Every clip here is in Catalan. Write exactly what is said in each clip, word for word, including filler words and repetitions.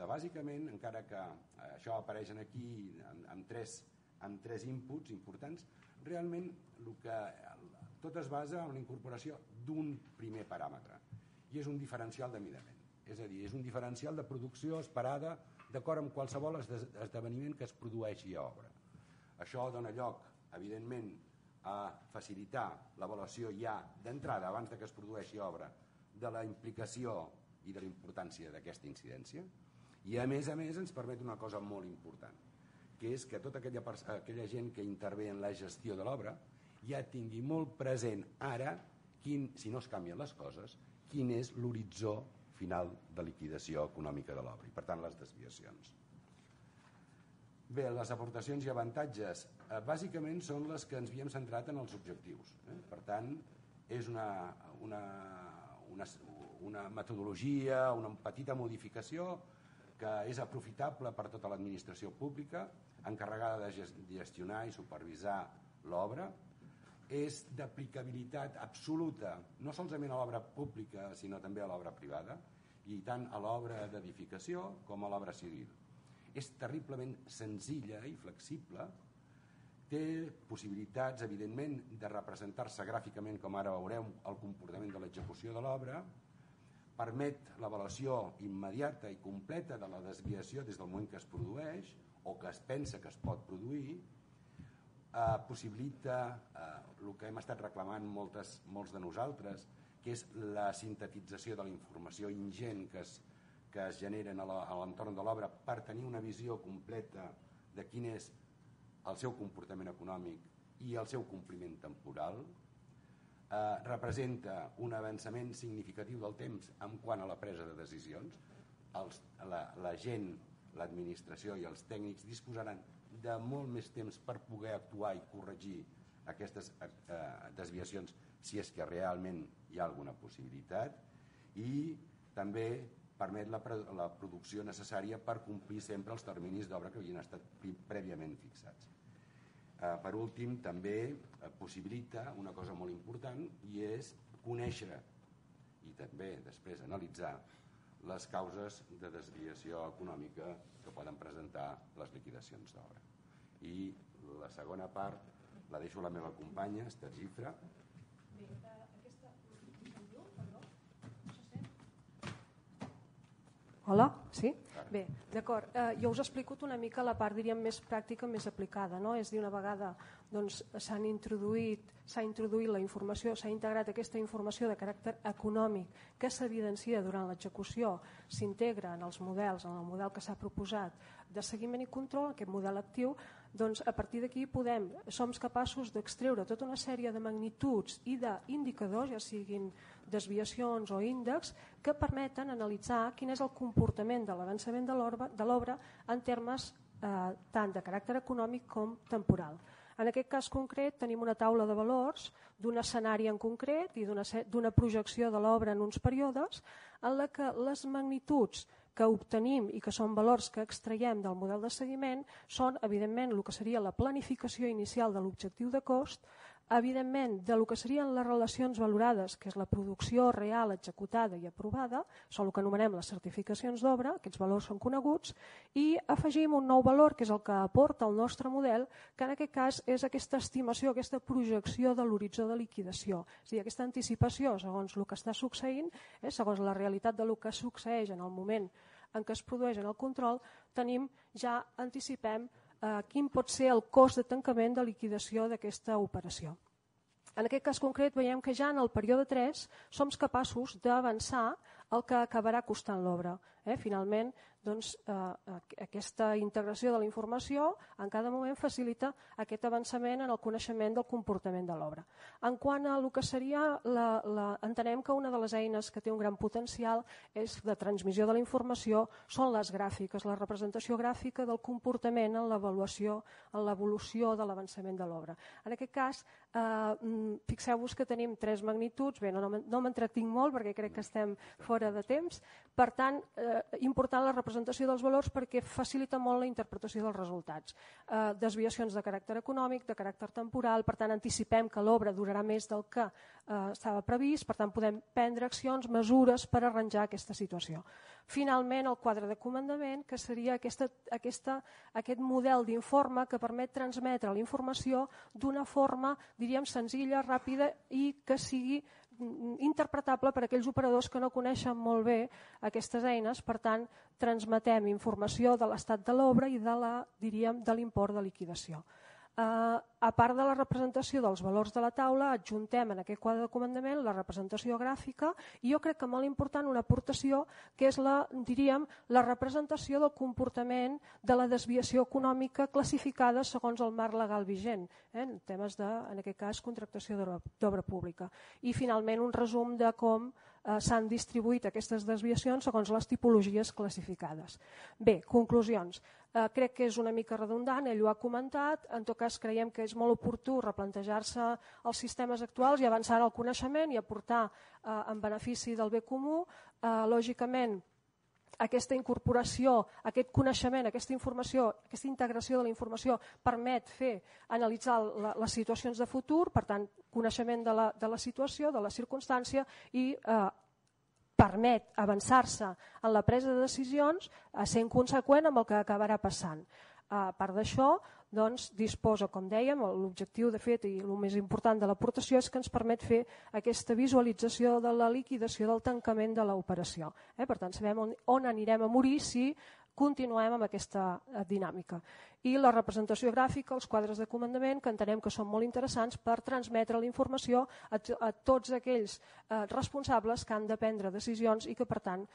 tracta? Bàsicament, encara que això apareix aquí amb tres, amb tres inputs importants, realment el que, tot es basa en la incorporació d'un primer paràmetre, i és un diferencial de midament. És a dir, és un diferencial de producció esperada d'acord amb qualsevol esdeveniment que es produeixi a obra. Això dona lloc, evidentment, a facilitar l'avaluació ja d'entrada, abans que es produeixi obra, de la implicació i de la importància d'aquesta incidència, i a més a més ens permet una cosa molt important, que és que tota aquella, aquella gent que intervé en la gestió de l'obra ja tingui molt present ara, quin, si no es canvien les coses, quin és l'horitzó final de liquidació econòmica de l'obra i, per tant, les desviacions. Bé, les aportacions i avantatges eh, bàsicament són les que ens havíem centrat en els objectius. Eh? Per tant, és una, una, una, una metodologia, una petita modificació que és aprofitable per tota l'administració pública, encarregada de gestionar i supervisar l'obra. És d'aplicabilitat absoluta, no solament a l'obra pública, sinó també a l'obra privada, i tant a l'obra d'edificació com a l'obra civil. És terriblement senzilla i flexible, té possibilitats, evidentment, de representar-se gràficament, com ara veureu, el comportament de l'execució de l'obra, permet l'avaluació immediata i completa de la desviació des del moment que es produeix o que es pensa que es pot produir, eh, possibilita eh, el que hem estat reclamant moltes, molts de nosaltres, que és la sintetització de la informació ingent que es que es generen a l'entorn de l'obra per tenir una visió completa de quin és el seu comportament econòmic i el seu compliment temporal. Eh, representa un avançament significatiu del temps en quant a la presa de decisions. Els, la, la gent, l'administració i els tècnics disposaran de molt més temps per poder actuar i corregir aquestes eh, desviacions si és que realment hi ha alguna possibilitat, i també permet la, la producció necessària per complir sempre els terminis d'obra que havien estat prèviament fixats. Eh, per últim, també eh, possibilita una cosa molt important, i és conèixer i també després analitzar les causes de desviació econòmica que poden presentar les liquidacions d'obra. I la segona part la deixo a la meva companya, Esther Gifra. Bé, aquesta... Perdó? No se sent? Hola? Sí? Bé, d'acord. Eh, jo us he explicat una mica la part, diríem, més pràctica, més aplicada, no? És a dir, una vegada doncs, s'han introduït, s'ha introduït la informació, s'ha integrat aquesta informació de caràcter econòmic que s'evidencia durant l'execució, s'integra en els models, en el model que s'ha proposat de seguiment i control, aquest model actiu, doncs a partir d'aquí podem, som capaços d'extreure tota una sèrie de magnituds i d'indicadors, ja siguin desviacions o índexs, que permeten analitzar quin és el comportament de l'avançament de l'obra en termes eh, tant de caràcter econòmic com temporal. En aquest cas concret tenim una taula de valors d'un escenari en concret i d'una projecció de l'obra en uns períodes en la que les magnituds que obtenim i que són valors que extraiem del model de seguiment són, evidentment, el que seria la planificació inicial de l'objectiu de cost, evidentment, de lo que serien les relacions valorades, que és la producció real executada i aprovada, són el que anomenem les certificacions d'obra, aquests valors són coneguts, i afegim un nou valor, que és el que aporta el nostre model, que en aquest cas és aquesta estimació, aquesta projecció de l'horitzó de liquidació. És a dir, aquesta anticipació, segons el que està succeint, eh, segons la realitat del que succeeix en el moment en què es produeix en el control, tenim, ja anticipem eh, quin pot ser el cost de tancament de liquidació d'aquesta operació. En aquest cas concret veiem que ja en el període tres som capaços d'avançar el que acabarà costant l'obra. Eh? Finalment, doncs, eh, aquesta integració de la informació en cada moment facilita aquest avançament en el coneixement del comportament de l'obra. En quant a el que seria, la, la, entenem que una de les eines que té un gran potencial és de transmissió de la informació, són les gràfiques, la representació gràfica del comportament en l'avaluació, en l'evolució de l'avançament de l'obra. En aquest cas, eh, fixeu-vos que tenim tres magnituds, bé, no, no m'entretinc molt perquè crec que estem fora de temps, per tant, eh, important la representació dels valors perquè facilita molt la interpretació dels resultats. Eh, desviacions de caràcter econòmic, de caràcter temporal, per tant anticipem que l'obra durarà més del que eh, estava previst, per tant podem prendre accions, mesures per arranjar aquesta situació. Finalment, el quadre de comandament, que seria aquesta, aquesta, aquest model d'informe que permet transmetre la informació d'una forma, diríem, senzilla, ràpida i que sigui interpretable per a aquells operadors que no coneixen molt bé aquestes eines. Per tant, transmetem informació de l'estat de l'obra i de la, diríem, de l'import de liquidació. Uh, a part de la representació dels valors de la taula, adjuntem en aquest quadre de comandament la representació gràfica i jo crec que molt important una aportació que és la, diríem, la representació del comportament de la desviació econòmica classificada segons el marc legal vigent, eh, en temes de, en aquest cas, contractació d'obra pública. I finalment un resum de com eh, s'han distribuït aquestes desviacions segons les tipologies classificades. Bé, conclusions. Eh, crec que és una mica redundant, ell ho ha comentat, en tot cas creiem que és molt oportú replantejar-se els sistemes actuals i avançar el coneixement i aportar eh, en benefici del bé comú. Eh, lògicament, aquesta incorporació, aquest coneixement, aquesta informació, aquesta integració de la informació permet fer, analitzar la, les situacions de futur, per tant, coneixement de la, de la situació, de la circumstància i eh, permet avançar-se en la presa de decisions sent conseqüent amb el que acabarà passant. A part d'això, doncs, disposa, com dèiem, l'objectiu de fet i el més important de l'aportació és que ens permet fer aquesta visualització de la liquidació del tancament de l'operació. Eh? Per tant, sabem on, on anirem a morir si continuem amb aquesta dinàmica. I la representació gràfica, els quadres de comandament, que entenem que són molt interessants per transmetre la informació a, a tots aquells eh, responsables que han de prendre decisions i que, per tant,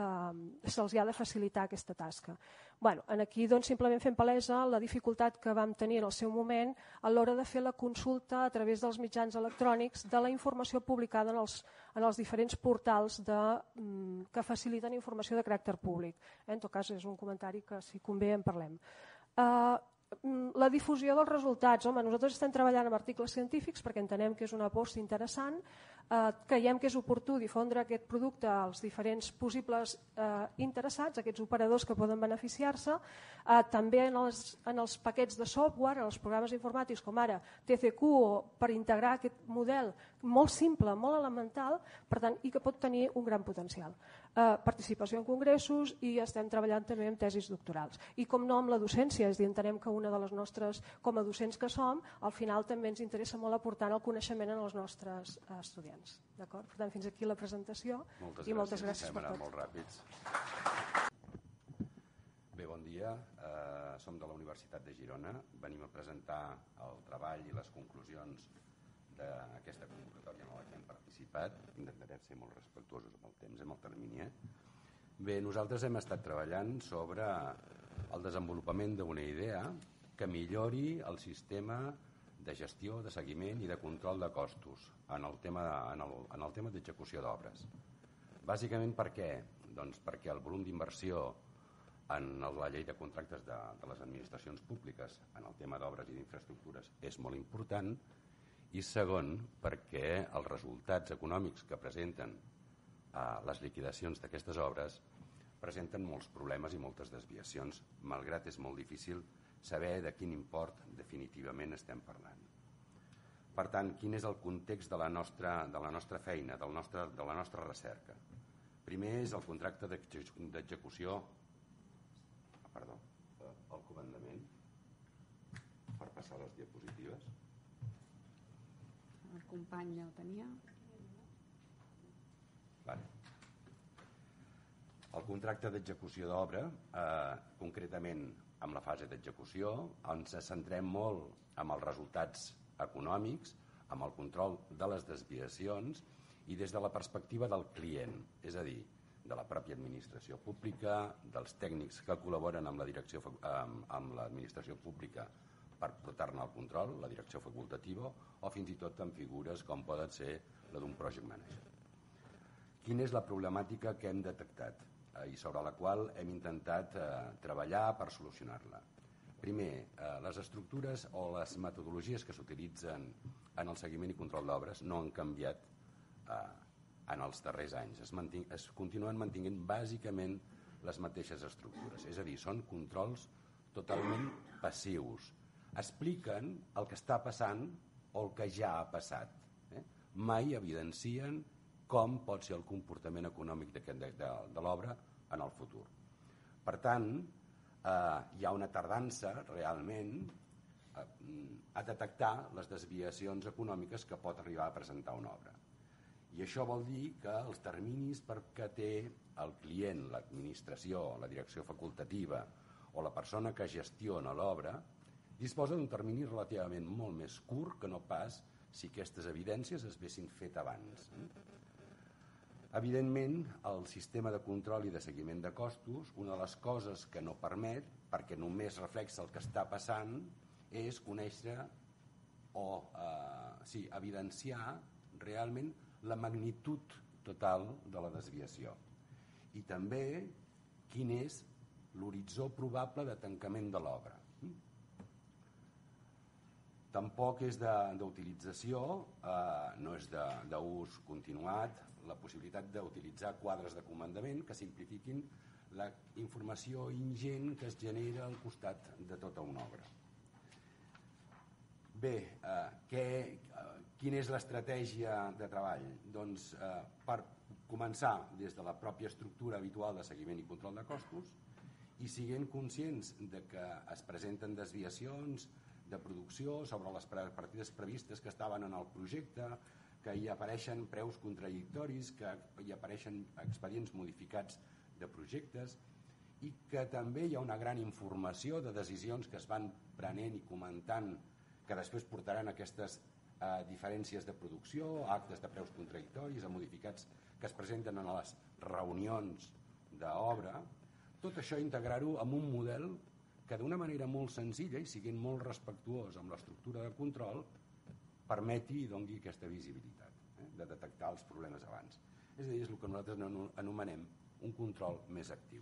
eh, se'ls ha de facilitar aquesta tasca. Bueno, aquí doncs, simplement fem palesa la dificultat que vam tenir en el seu moment a l'hora de fer la consulta a través dels mitjans electrònics de la informació publicada en els, en els diferents portals de, mm, que faciliten informació de caràcter públic. En tot cas, és un comentari que, si convé, en parlem. Uh, la difusió dels resultats. Home, nosaltres estem treballant amb articles científics perquè entenem que és una aposta interessant. Uh, creiem que és oportú difondre aquest producte als diferents possibles uh, interessats, aquests operadors que poden beneficiar-se. Uh, també en els, en els paquets de software, en els programes informàtics com ara T C Q, per integrar aquest model molt simple, molt elemental, per tant, i que pot tenir un gran potencial. Uh, participació en congressos i estem treballant també en tesis doctorals. I com no amb la docència, és a dir, entenem que una de les nostres, com a docents que som, al final també ens interessa molt aportar el coneixement en els nostres uh, estudiants. D'acord? Per tant, fins aquí la presentació. Moltes i moltes gràcies. gràcies per tot. Molt ràpids. Bé, bon dia. Uh, som de la Universitat de Girona. Venim a presentar el treball i les conclusions d'aquesta convocatòria en la que hem participat. Intentarem ser molt respectuosos amb el temps, amb el termini. Eh? Bé, nosaltres hem estat treballant sobre el desenvolupament d'una idea que millori el sistema de gestió, de seguiment i de control de costos en el tema, en el, en el tema d'execució d'obres. Bàsicament per què? Doncs perquè el volum d'inversió en la llei de contractes de, de les administracions públiques en el tema d'obres i d'infraestructures és molt important, i segon, perquè els resultats econòmics que presenten eh, les liquidacions d'aquestes obres presenten molts problemes i moltes desviacions, malgrat és molt difícil saber de quin import definitivament estem parlant. Per tant, quin és el context de la nostra, de la nostra feina, del nostre, de la nostra recerca? Primer és el contracte d'execució, ah, perdó, el comandament, per passar les diapositives. El company ja ho tenia. Vale. El contracte d'execució d'obra, eh, concretament amb la fase d'execució, ens centrem molt en els resultats econòmics, amb el control de les desviacions i des de la perspectiva del client, és a dir, de la pròpia administració pública, dels tècnics que col·laboren amb la direcció, amb, amb l'administració pública per portar-ne el control, la direcció facultativa, o fins i tot en figures com poden ser la d'un project manager. Quina és la problemàtica que hem detectat eh, i sobre la qual hem intentat eh, treballar per solucionar-la? Primer, eh, les estructures o les metodologies que s'utilitzen en el seguiment i control d'obres no han canviat eh, en els darrers anys. Es, manting, es continuen mantinguent bàsicament les mateixes estructures. És a dir, són controls totalment passius. Expliquen el que està passant o el que ja ha passat. Eh? Mai evidencien com pot ser el comportament econòmic de, de, de, de l'obra en el futur. Per tant, eh, hi ha una tardança realment eh, a detectar les desviacions econòmiques que pot arribar a presentar una obra. I això vol dir que els terminis perquè té el client, l'administració, la direcció facultativa o la persona que gestiona l'obra disposa d'un termini relativament molt més curt que no pas si aquestes evidències es haguessin fet abans. Evidentment, el sistema de control i de seguiment de costos, una de les coses que no permet, perquè només reflexa el que està passant, és conèixer o eh, sí, evidenciar realment la magnitud total de la desviació i també quin és l'horitzó probable de tancament de l'obra. Tampoc és d'utilització, eh, no és d'ús continuat, la possibilitat d'utilitzar quadres de comandament que simplifiquin la informació ingent que es genera al costat de tota una obra. Bé, eh, què, eh, quina és l'estratègia de treball? Doncs eh, per començar des de la pròpia estructura habitual de seguiment i control de costos i siguent conscients de que es presenten desviacions de producció sobre les partides previstes que estaven en el projecte, que hi apareixen preus contradictoris, que hi apareixen expedients modificats de projectes i que també hi ha una gran informació de decisions que es van prenent i comentant que després portaran aquestes eh, diferències de producció, actes de preus contradictoris, a modificats que es presenten en les reunions d'obra. Tot això integrar-ho en un model que d'una manera molt senzilla i siguent molt respectuós amb l'estructura de control permeti i doni aquesta visibilitat, eh, de detectar els problemes abans. És a dir, és el que nosaltres anomenem un control més actiu.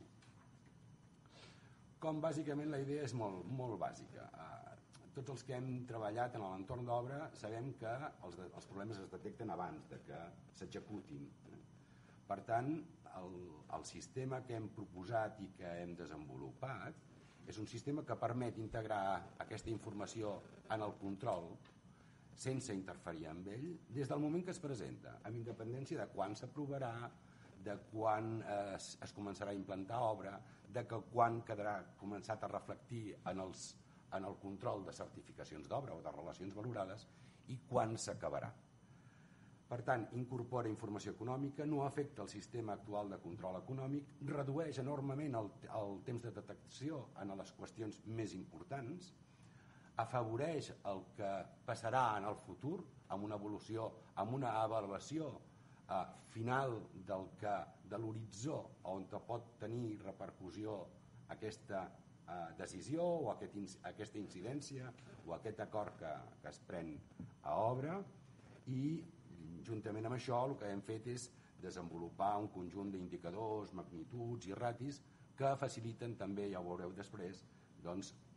Com bàsicament la idea és molt, molt bàsica. Eh, tots els que hem treballat en l'entorn d'obra sabem que els, de, els problemes es detecten abans de que s'executin. Eh? Per tant, el, el sistema que hem proposat i que hem desenvolupat és un sistema que permet integrar aquesta informació en el control sense interferir amb ell des del moment que es presenta, amb independència de quan s'aprovarà, de quan es, es començarà a implantar obra, de que quan quedarà començat a reflectir en, els, en el control de certificacions d'obra o de relacions valorades i quan s'acabarà. Per tant, incorpora informació econòmica, no afecta el sistema actual de control econòmic, redueix enormement el, el temps de detecció en les qüestions més importants, afavoreix el que passarà en el futur amb una evolució, amb una avaluació eh, final del que, de l'horitzó on pot tenir repercussió aquesta eh, decisió o aquest, aquesta incidència o aquest acord que, que es pren a obra i juntament amb això el que hem fet és desenvolupar un conjunt d'indicadors, magnituds i ratis que faciliten també, ja ho veureu després, doncs,